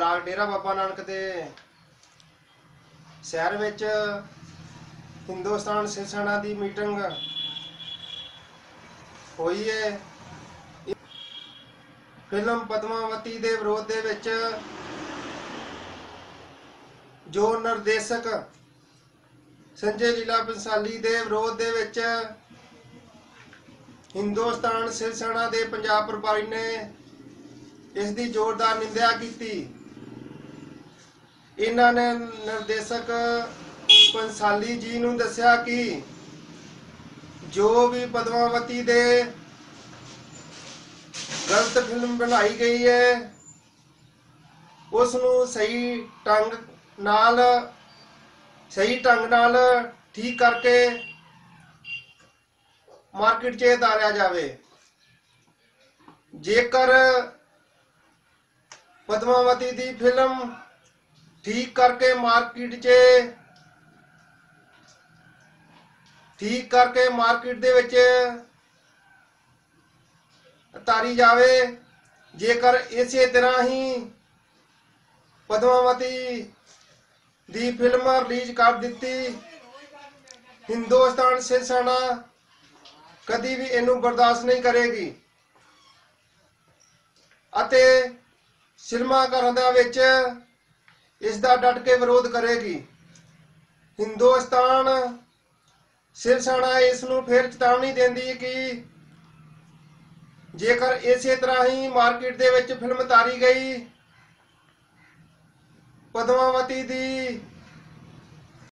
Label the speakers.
Speaker 1: Block Dera Baba Nanak के शहर विच हिंदुस्तान शिव सेना की मीटिंग हुई है। फिल्म पद्मावती के विरोध दे विच जो निर्देशक संजय लीला बंसाली के विरोध दे विच हिंदुस्तान शिव सेना के पंजाब प्रभारी ने इसकी जोरदार निंदा की। इन्हां ने निर्देशक बंसाली जी नूं दस्सिया कि जो भी पद्मावती दे गलत फिल्म बनाई गई है उसनूं सही ढंग नाल ठीक करके मार्केट 'च उतारिया जावे। जेकर पद्मावती दी फिल्म ठीक करके मार्केट दे विच उतारी जावे, जेकर इसे तरह ही पद्मावती दी फिल्म रिलीज कर दी, हिंदुस्तान शिव सेना कदी भी इनू बर्दाश्त नहीं करेगी अते सिनेमाघरां दे विच इसका डट के विरोध करेगी। हिंदुस्तान शिव सेना इसनूं फिर चेतावनी देंदी कि जेकर इसे तरह ही मार्केट दे विच फिल्म उतारी गई, पद्मावती दी